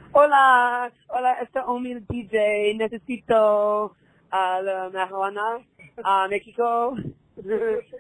Hola, hola, este humilde DJ, necesito la marihuana a México.